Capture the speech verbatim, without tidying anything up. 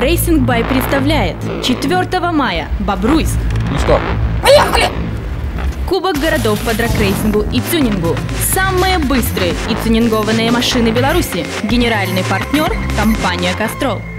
Racing Бай представляет четвёртого мая Бобруйск. Ну что? Поехали! Кубок городов по драгрейсингу и тюнингу. Самые быстрые и тюнингованные машины Беларуси. Генеральный партнер – компания «Кастрол».